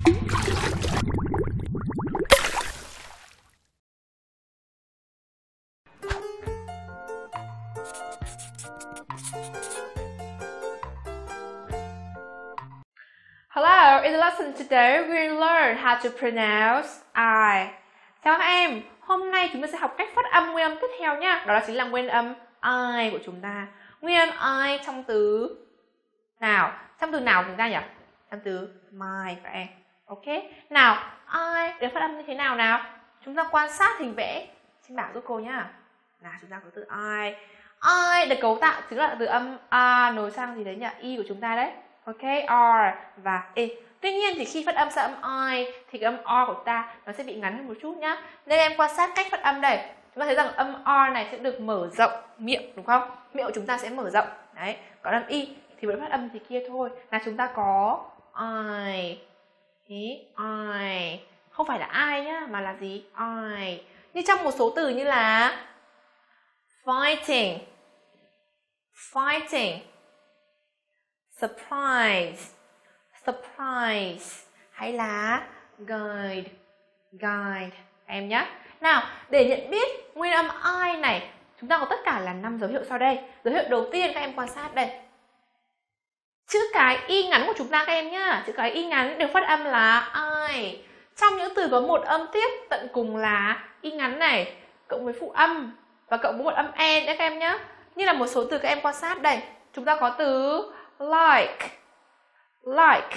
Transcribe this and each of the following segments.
Hello, in the lesson today we'll learn how to pronounce I. Chào các em, hôm nay chúng ta sẽ học cách phát âm nguyên âm tiếp theo nhé. Đó chính là nguyên âm I của chúng ta. Nguyên âm I trong từ nào? Trong từ nào chúng ta nhỉ? Trong từ my các em. Ok. Nào, I được phát âm như thế nào nào? Chúng ta quan sát hình vẽ. Xin bảo giúp cô nhá. Nào, chúng ta có từ I. I được cấu tạo chính là từ âm A nối sang gì đấy nhỉ? Y của chúng ta đấy. Ok, R và E. Tuy nhiên thì khi phát âm sang âm I thì cái âm R của ta nó sẽ bị ngắn hơn một chút nhá. Nên em quan sát cách phát âm đây. Chúng ta thấy rằng âm R này sẽ được mở rộng miệng đúng không? Miệng của chúng ta sẽ mở rộng. Đấy, còn âm Y thì vẫn phát âm thì kia thôi. Là chúng ta có I. I. Không phải là I nhá, mà là gì? I. Như trong một số từ như là fighting, fighting, surprise, surprise, hay là guide, guide em nhé. Nào, để nhận biết nguyên âm I này, chúng ta có tất cả là 5 dấu hiệu sau đây. Dấu hiệu đầu tiên các em quan sát đây. Chữ cái Y ngắn của chúng ta các em nhá, chữ cái Y ngắn được phát âm là I. Trong những từ có một âm tiết tận cùng là Y ngắn này, cộng với phụ âm và cộng với một âm E nữa các em nhé. Như là một số từ các em quan sát đây. Chúng ta có từ like, like,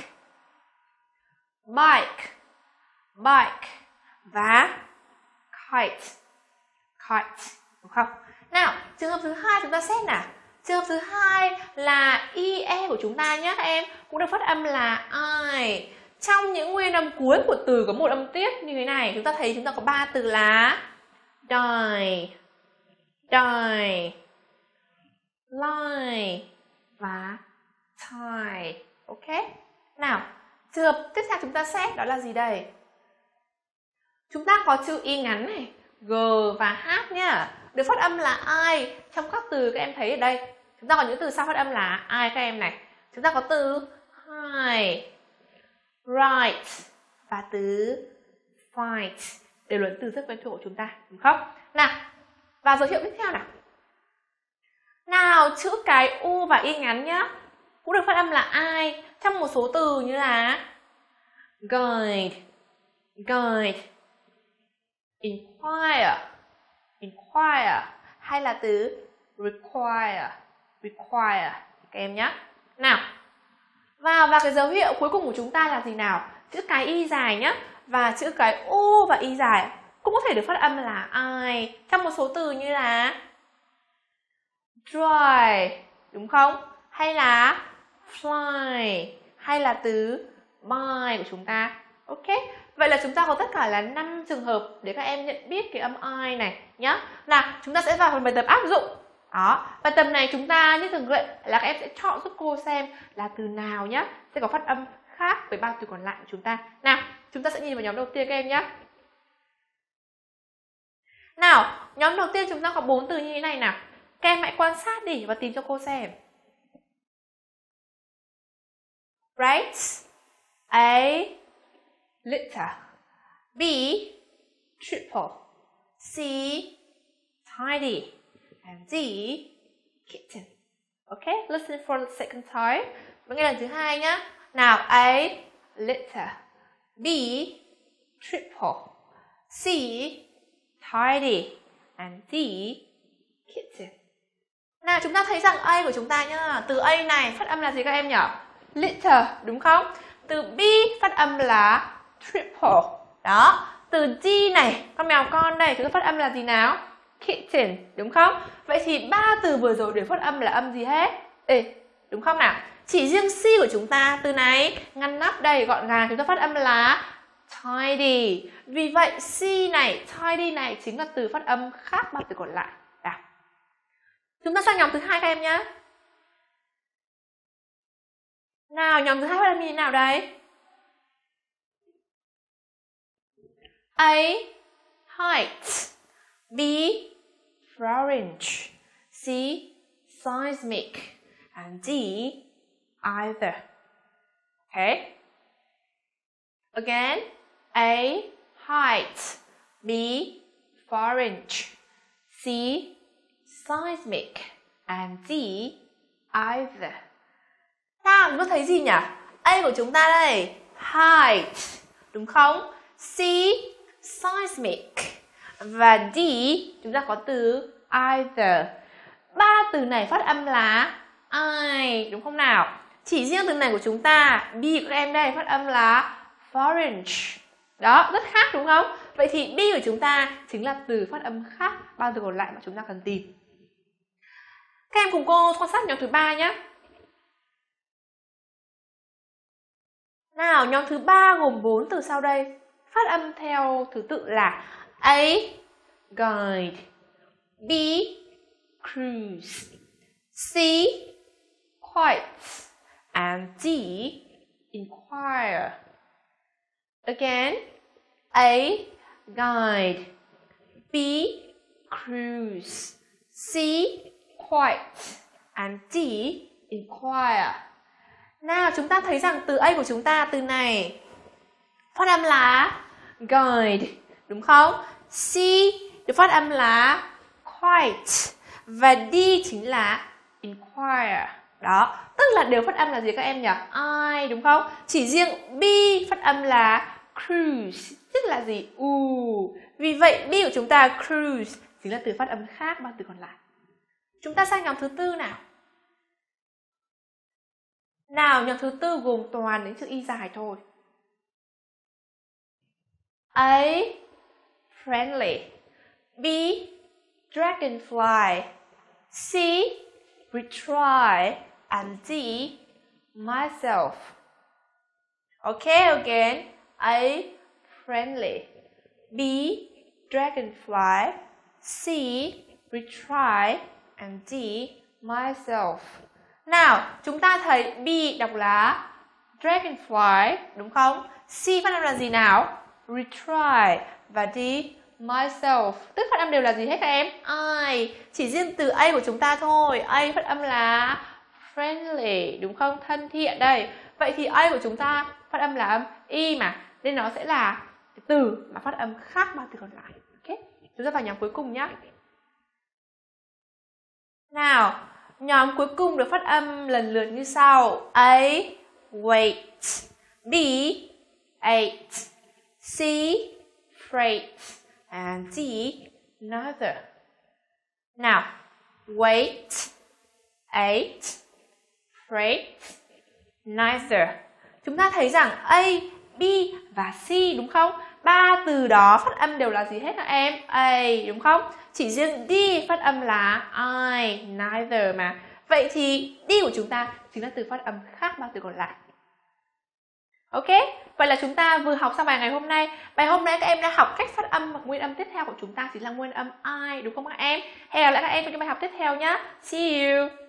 bike, bike và kite, kite, đúng không? Nào, trường hợp thứ hai chúng ta xét nào. Trường hợp thứ hai là IE của chúng ta nhé các em, cũng được phát âm là I. Trong những nguyên âm cuối của từ có một âm tiết như thế này, chúng ta thấy chúng ta có 3 từ là die, die, lie và tie. Ok. Nào, trường hợp tiếp theo chúng ta xét đó là gì đây? Chúng ta có chữ Y ngắn này, G và H nhá, được phát âm là I trong các từ các em thấy ở đây. Chúng ta có những từ sau phát âm là I các em này. Chúng ta có từ high, right và từ fight, đều là từ rất quen thuộc của chúng ta, đúng không? Nào, và dấu hiệu tiếp theo nào. Nào, chữ cái U và Y ngắn nhá, cũng được phát âm là I trong một số từ như là guide, guide, inquire, inquire, hay là từ require, require các em nhé. Nào, và cái dấu hiệu cuối cùng của chúng ta là gì nào? Chữ cái Y dài nhá, và chữ cái U và Y dài cũng có thể được phát âm là I trong một số từ như là dry, đúng không? Hay là fly, hay là từ buy của chúng ta. Ok, vậy là chúng ta có tất cả là 5 trường hợp để các em nhận biết cái âm I này nhá. Nào, chúng ta sẽ vào phần bài tập áp dụng. Đó, bài tập này chúng ta như thường lệ là các em sẽ chọn giúp cô xem là từ nào nhá sẽ có phát âm khác với 3 từ còn lại của chúng ta. Nào, chúng ta sẽ nhìn vào nhóm đầu tiên các em nhé. Nào, nhóm đầu tiên chúng ta có 4 từ như thế này nào. Các em hãy quan sát đi và tìm cho cô xem. Right? A liter, B triple, C tidy, and D kitten. Okay, listen for the second time. Và nghe lần thứ hai nhá. Nào, A liter, B triple, C tidy, and D kitten. Nào, chúng ta thấy rằng A của chúng ta nhá, từ A này phát âm là gì các em nhỉ? Liter, đúng không? Từ B phát âm là triple. Đó, từ D này, con mèo con đây, chúng ta phát âm là gì nào? Kitten, đúng không? Vậy thì 3 từ vừa rồi đều phát âm là âm gì hết? Ê, đúng không nào? Chỉ riêng C của chúng ta, từ này ngăn nắp đây, gọn gàng, chúng ta phát âm là tidy. Vì vậy C này, tidy này chính là từ phát âm khác 3 từ còn lại. Nào, chúng ta sang nhóm thứ hai các em nhé. Nào, nhóm thứ hai phát âm như thế nào đây? A height, B orange, C seismic, and D either. Okay. Again. A. Height. B. Orange. C. Seismic. And D. Either. Nào, chúng ta thấy gì nhỉ? A của chúng ta đây. Height. Đúng không? C. Seismic. Và D. Chúng ta có từ either. Ba từ này phát âm là I. Đúng không nào? Chỉ riêng từ này của chúng ta, B của các em đây phát âm là orange. Đó, rất khác đúng không? Vậy thì B của chúng ta chính là từ phát âm khác ba từ còn lại mà chúng ta cần tìm. Các em cùng cô quan sát nhóm thứ 3 nhé. Nào, nhóm thứ 3 gồm 4 từ sau đây. Phát âm theo thứ tự là A. Guide. B. Cruise. C. Quiet. And D. Inquire. Again. A. Guide. B. Cruise. C. Quiet. And D. Inquire. Nào, chúng ta thấy rằng từ A của chúng ta, từ này phát âm là guide, đúng không? C được phát âm là quiet. Và D chính là inquire. Đó, tức là đều phát âm là gì các em nhỉ? I, đúng không? Chỉ riêng B phát âm là cruise, tức là gì? Vì vậy B của chúng ta cruise chính là từ phát âm khác ba từ còn lại. Chúng ta sang nhóm thứ tư nào. Nào, nhóm thứ tư gồm toàn những chữ Y dài thôi. A. Friendly. B. Dragonfly. C. Retry. And D. Myself. Okay, again. A. Friendly. B. Dragonfly. C. Retry. And D. Myself. Nào, chúng ta thấy B đọc là dragonfly, đúng không? C phát âm là gì nào? Retry. Và D, myself. Tức phát âm đều là gì hết các em? I. Chỉ riêng từ A của chúng ta thôi. A phát âm là friendly, đúng không? Thân thiện đây. Vậy thì A của chúng ta phát âm là âm Y mà. Nên nó sẽ là cái từ mà phát âm khác ba từ còn lại. Ok? Chúng ta vào nhóm cuối cùng nhé. Nào, nhóm cuối cùng được phát âm lần lượt như sau. A. Wait. B. Ate. C. Freight. And D. Neither. Nào, wait, ate, freight, neither. Chúng ta thấy rằng A, B và C đúng không? Ba từ đó phát âm đều là gì hết các em? A, đúng không? Chỉ riêng D phát âm là I, neither mà. Vậy thì D của chúng ta chính là từ phát âm khác ba từ còn lại. Ok, vậy là chúng ta vừa học xong bài ngày hôm nay. Bài hôm nay các em đã học cách phát âm và nguyên âm tiếp theo của chúng ta chính là nguyên âm I, đúng không các em? Hẹn gặp lại các em trong cái bài học tiếp theo nhé. See you!